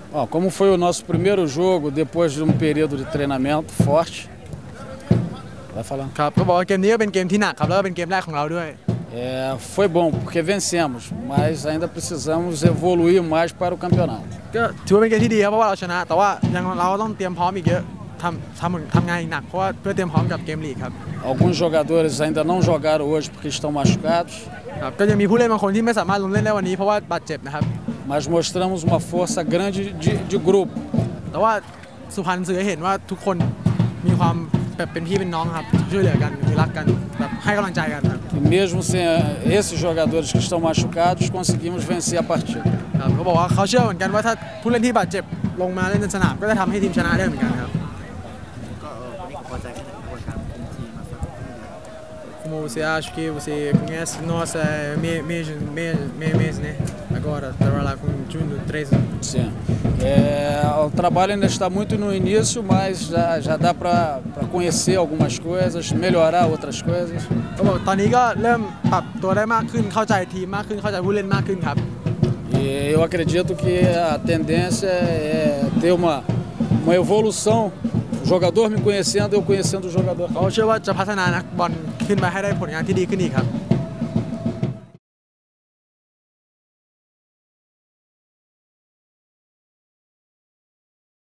Bom, como foi o nosso primeiro jogo depois de um período de treinamento forte, vai falar. ครับก็บอกว่าเกมนี้ก็เป็นเกมที่หนักครับแล้วก็เป็นเกมแรกของเราด้วย Foi bom porque vencemos, mas ainda precisamos evoluir mais para o campeonato. ก็ถือว่าเป็นเกมที่ดีครับเพราะว่าเราชนะแต่ว่ายังเราต้องเตรียมพร้อมอีกเยอะทำงานอีกหนักเพราะว่าเพื่อเตรียมพร้อมกับเกมลีกครับ Alguns jogadores ainda não jogaram hoje porque estão machucados. ครับก็ยังมีผู้เล่นบางคนที่ไม่สามารถลงเล่นได้วันนี้เพราะว่าบาดเจ็บนะครับ Mas mostramos uma força grande de grupo. แต่ว่าสุพรรณสื่อให้เห็นว่าทุกคนมีความแบบเป็นพี่เป็นน้องครับช่วยเหลือกันคือรักกันแบบให้กำลังใจกันครับ E mesmo sem esses jogadores que estão machucados, conseguimos vencer a partida. ครับเขาบอกว่าเขาเชื่อเหมือนกันว่าถ้าผู้เล่นที่บาดเจ็บลงมาเล่นในสนามก็จะทำให้ทีมชนะได้เหมือนกันครับ Como você acha que você conhece nossa mês, né? Agora trabalhar com o Júnior 3 anos. Sim. O trabalho ainda está muito no início, mas já dá para conhecer algumas coisas, melhorar outras coisas. ก็บอกตอนนี้ก็เริ่มปรับตัวได้มากขึ้นเข้าใจทีมมากขึ้นเข้าใจผู้เล่นมากขึ้นครับ E eu acredito que a tendência é ter uma evolução, o jogador me conhecendo, eu conhecendo o jogador. เขาเชื่อว่าจะพัฒนานักบอลขึ้นมาให้ได้ผลงานที่ดีขึ้นอีกครับ